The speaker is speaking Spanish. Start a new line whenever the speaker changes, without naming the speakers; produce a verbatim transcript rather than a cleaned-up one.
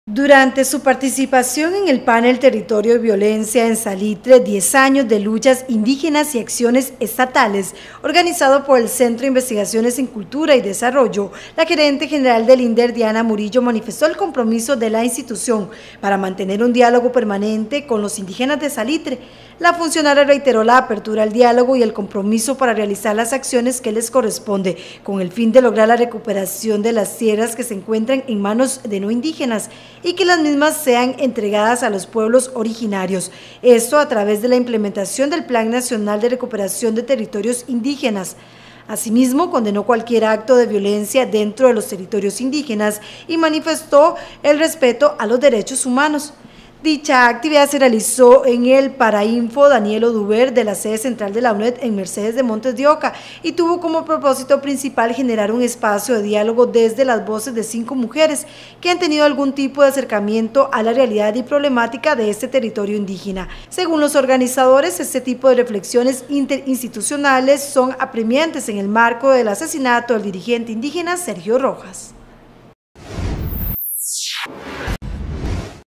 Durante su participación en el panel Territorio y Violencia en Salitre, diez años de luchas indígenas y acciones estatales, organizado por el Centro de Investigaciones en Cultura y Desarrollo, la gerente general del INDER, Diana Murillo, manifestó el compromiso de la institución para mantener un diálogo permanente con los indígenas de Salitre. La funcionaria reiteró la apertura al diálogo y el compromiso para realizar las acciones que les corresponde, con el fin de lograr la recuperación de las tierras que se encuentran en manos de no indígenas y que las mismas sean entregadas a los pueblos originarios. Esto a través de la implementación del Plan Nacional de Recuperación de Territorios Indígenas. Asimismo, condenó cualquier acto de violencia dentro de los territorios indígenas y manifestó el respeto a los derechos humanos. Dicha actividad se realizó en el Parainfo Daniel Oduber de la sede central de la UNED en Mercedes de Montes de Oca y tuvo como propósito principal generar un espacio de diálogo desde las voces de cinco mujeres que han tenido algún tipo de acercamiento a la realidad y problemática de este territorio indígena. Según los organizadores, este tipo de reflexiones interinstitucionales son apremiantes en el marco del asesinato del dirigente indígena Sergio Rojas.